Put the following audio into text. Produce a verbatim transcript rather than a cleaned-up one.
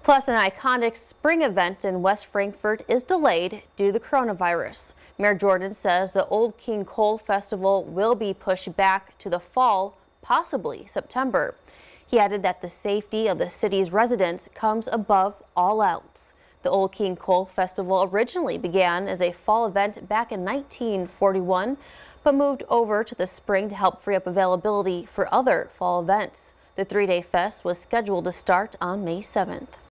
Plus, an iconic spring event in West Frankfort is delayed due to the coronavirus. Mayor Jordan says the Old King Cole Festival will be pushed back to the fall, possibly September. He added that the safety of the city's residents comes above all else. The Old King Cole Festival originally began as a fall event back in nineteen forty-one, but moved over to the spring to help free up availability for other fall events. The three-day fest was scheduled to start on May seventh.